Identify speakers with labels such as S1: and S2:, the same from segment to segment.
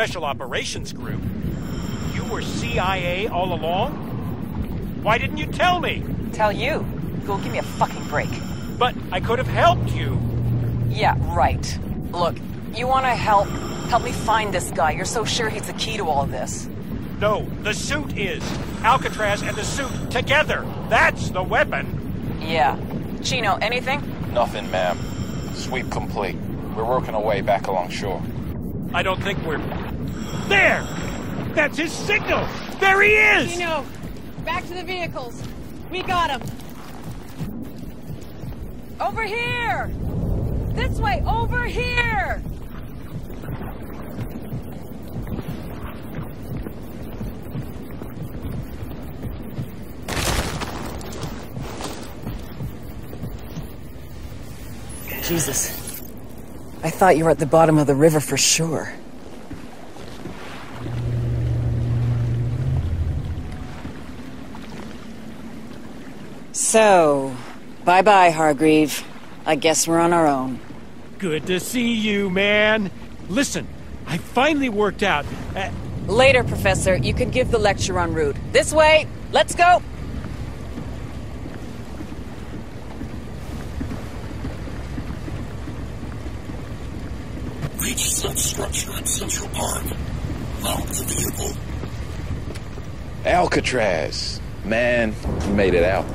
S1: Special Operations Group? You were CIA all along? Why didn't you tell me?
S2: Tell you? Go give me a fucking break.
S1: But I could have helped you.
S2: Yeah, right. Look, you wanna help me find this guy. You're so sure he's the key to all this.
S1: No, the suit is. Alcatraz and the suit together. That's the weapon.
S2: Yeah. Chino, anything?
S3: Nothing, ma'am. Sweep complete. We're working our way back along shore.
S1: I don't think we're... There! That's his signal! There he is!
S4: Chino, back to the vehicles. We got him.
S2: Over here! This way, over here! Jesus. I thought you were at the bottom of the river for sure. So, bye-bye, Hargreave. I guess we're on our own.
S1: Good to see you, man. Listen, I finally worked out...
S2: Later, Professor. You can give the lecture en route. This way! Let's go!
S5: Reach substructure at Central Park. Mount the vehicle.
S3: Alcatraz. Man, you made it out.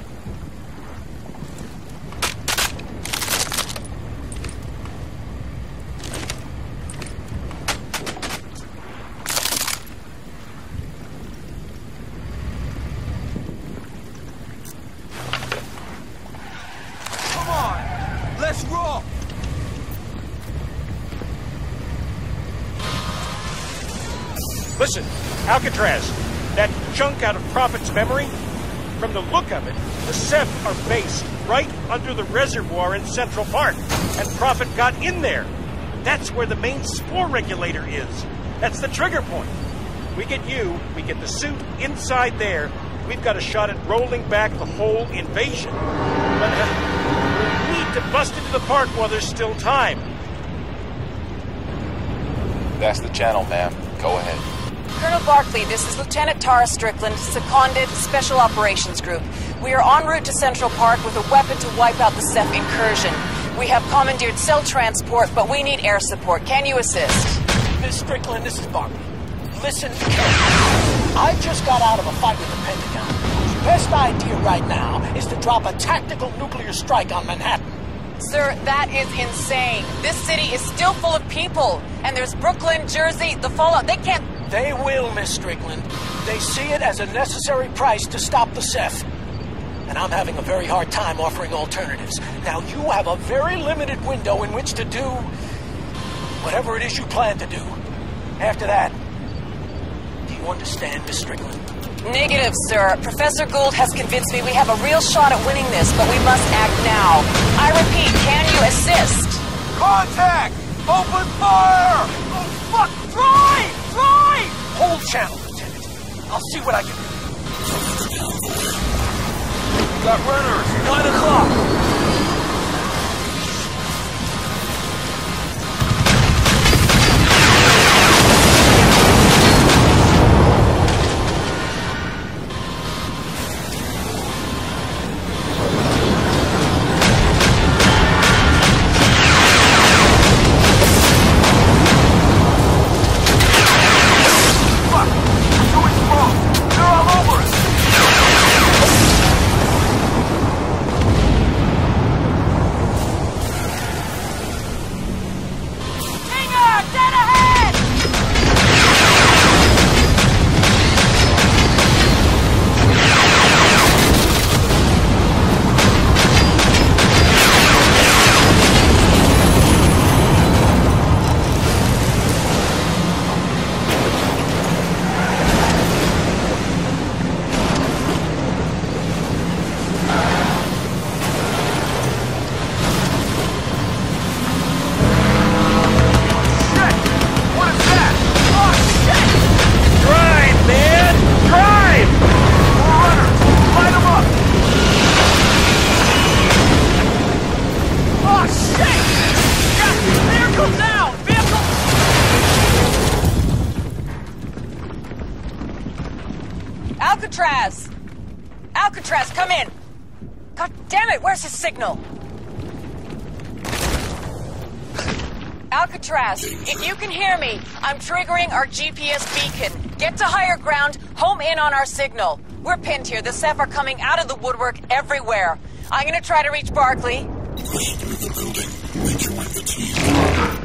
S1: Come on! Let's roll! Listen, Alcatraz, that chunk out of Prophet's memory? From the look of it, the Ceph are based right under the reservoir in Central Park, and Prophet got in there. That's where the main spore regulator is. That's the trigger point. We get you, we get the suit inside there, we've got a shot at rolling back the whole invasion. But we need to bust into the park while there's still time.
S3: That's the channel, ma'am. Go ahead.
S2: Colonel Barkley, this is Lieutenant Tara Strickland, seconded Special Operations Group. We are en route to Central Park with a weapon to wipe out the Ceph incursion. We have commandeered cell transport, but we need air support. Can you assist?
S6: Miss Strickland, this is Barkley. Listen carefully. I just got out of a fight with the Pentagon, whose best idea right now is to drop a tactical nuclear strike on Manhattan.
S2: Sir, that is insane. This city is still full of people, and there's Brooklyn, Jersey, the fallout. They can't...
S6: They will, Miss Strickland. They see it as a necessary price to stop the Ceph. And I'm having a very hard time offering alternatives. Now, you have a very limited window in which to do whatever it is you plan to do. After that, do you understand, Miss Strickland?
S2: Negative, sir. Professor Gould has convinced me we have a real shot at winning this, but we must act now. I repeat, can you assist?
S1: Contact! Open fire! Oh, fuck! Drive! Drive!
S6: Hold channel, Lieutenant. I'll see what I can do.
S1: Got runners! 9 o'clock!
S2: Alcatraz! Alcatraz, come in! God damn it, where's his signal? Alcatraz, if you can hear me, I'm triggering our GPS beacon. Get to higher ground, home in on our signal. We're pinned here. The Ceph are coming out of the woodwork everywhere. I'm gonna try to reach Barkley.
S5: Push through the building. Rejoin the team.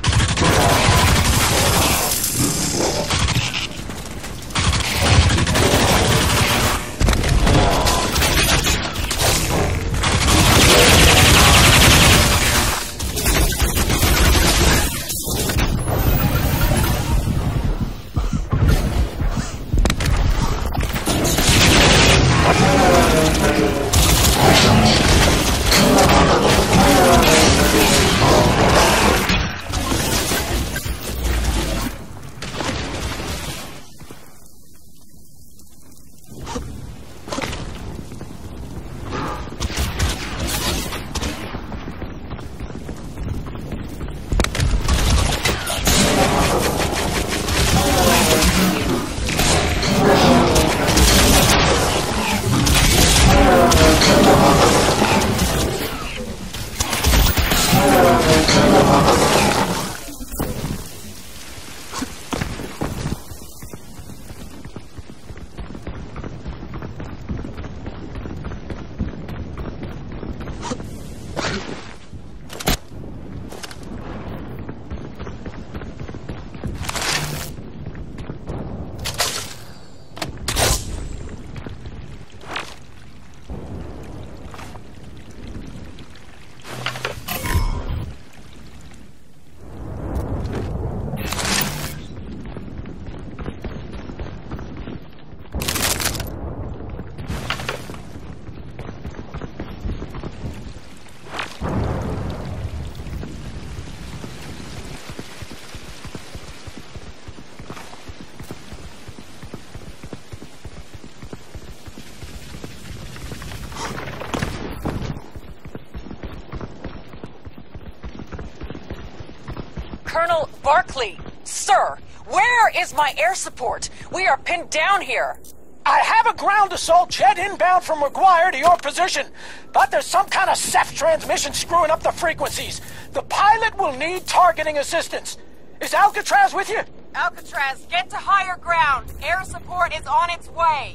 S2: Colonel Barkley, sir, where is my air support? We are pinned down here.
S6: I have a ground assault jet inbound from McGuire to your position, but there's some kind of Ceph transmission screwing up the frequencies. The pilot will need targeting assistance. Is Alcatraz with you?
S2: Alcatraz, get to higher ground. Air support is on its way.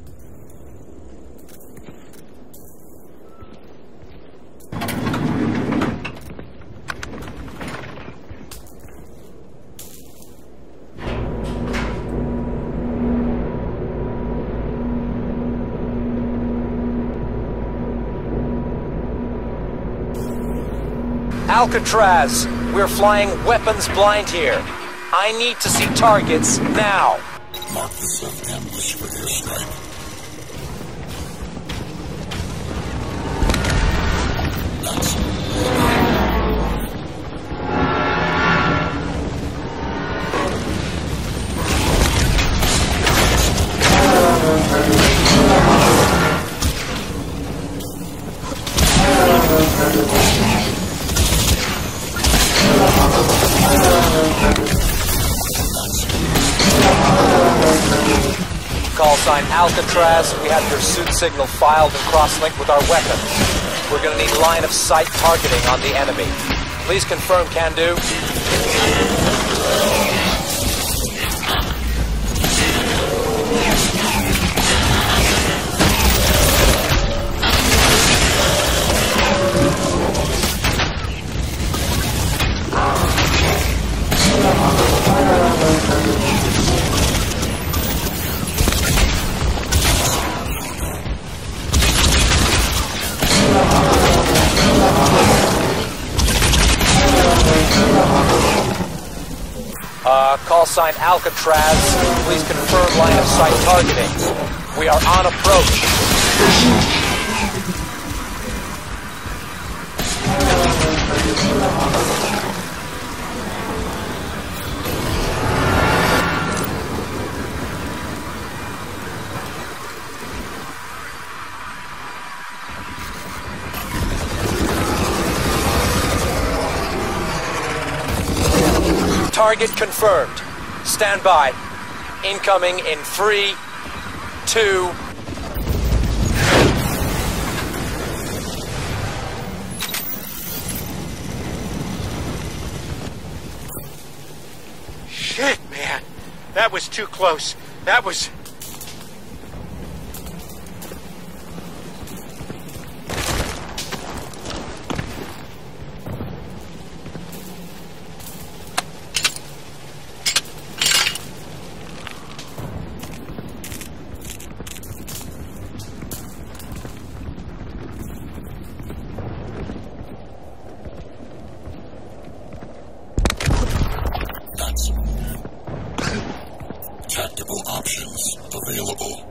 S7: Alcatraz, we're flying weapons blind here. I need to see targets now.
S5: Mark the Ceph ambush for airstrike.
S7: Call sign Alcatraz, we have your suit signal filed and cross-linked with our weapons. We're gonna need line of sight targeting on the enemy. Please confirm, can do. Call sign Alcatraz, please confirm line of sight targeting. We are on approach. Target confirmed. Stand by. Incoming in 3, 2.
S1: Shit, man. That was too close. That was...
S5: Tactical options available.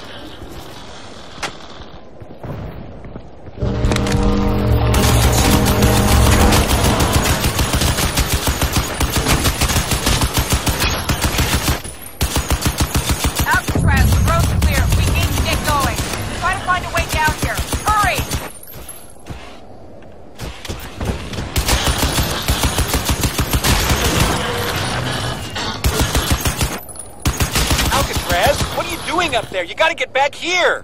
S4: Alcatraz, the road's clear. We need to get going. Try to find a way down here. Hurry!
S1: Alcatraz, what are you doing up there? You gotta get back here!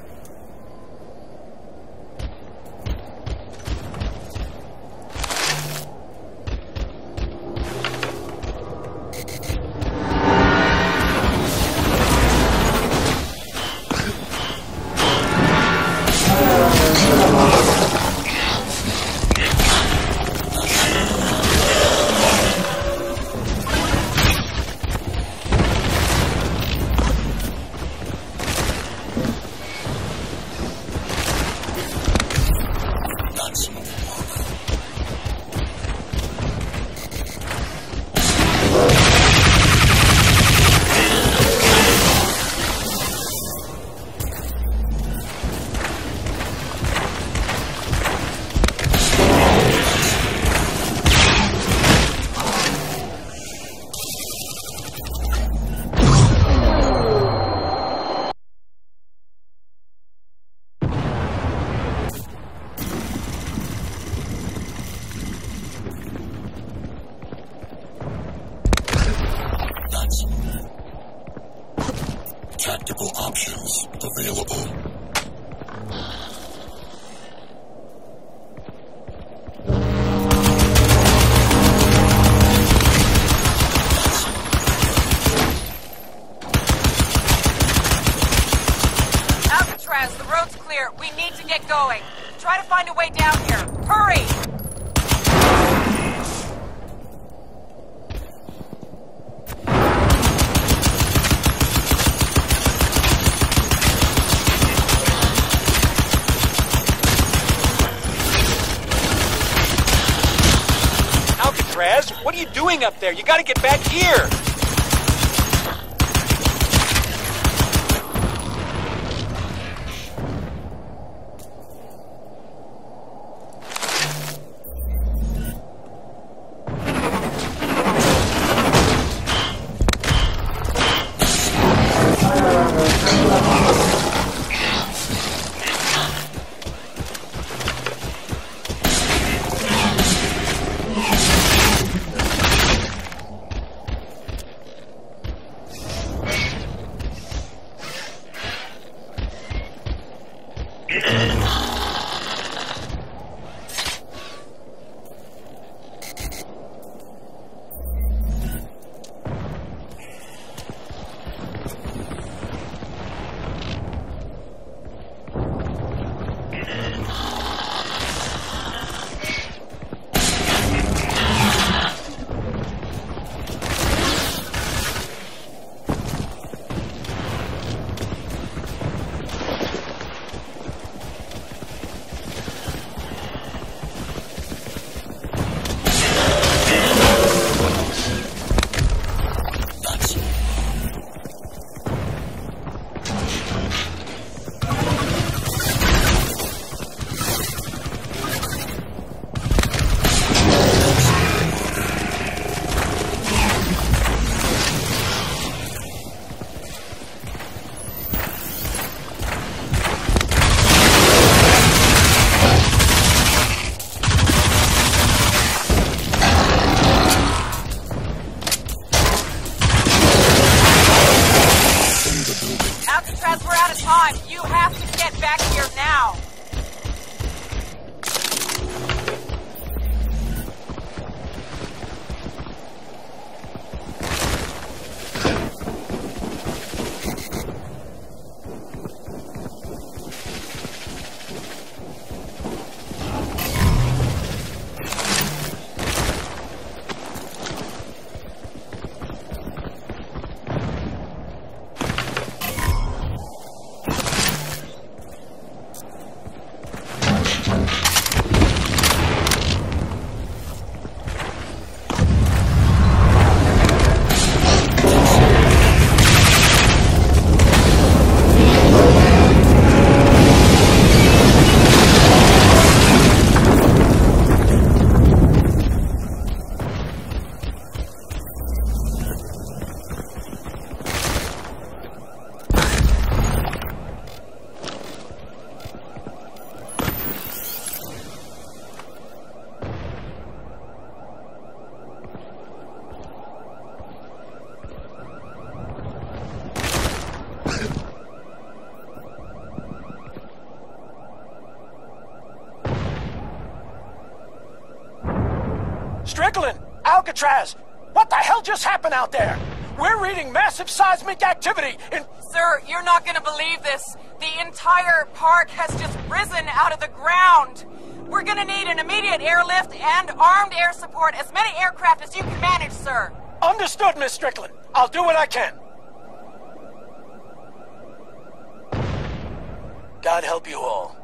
S5: Tactical options available.
S4: Alcatraz, the road's clear. We need to get going. Try to find a way down here. Hurry!
S1: Alcatraz, what are you doing up there? You gotta get back here!
S4: Alcatraz, we're out of time. You have to get back here now.
S6: Strickland! Alcatraz! What the hell just happened out there? We're reading massive seismic activity in...
S4: Sir, you're not gonna believe this. The entire park has just risen out of the ground. We're gonna need an immediate airlift and armed air support, as many aircraft as you can manage, sir.
S6: Understood, Miss Strickland. I'll do what I can. God help you all.